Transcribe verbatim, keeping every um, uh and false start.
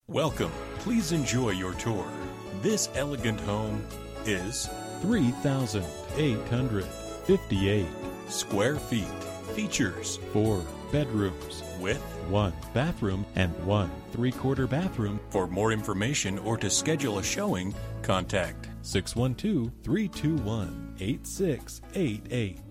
Welcome. Please enjoy your tour. This elegant home is three thousand eight hundred fifty-eight square feet. Features four bedrooms with one bathroom and one three-quarter bathroom. For more information or to schedule a showing, contact six one two, three two one, eight six eight eight.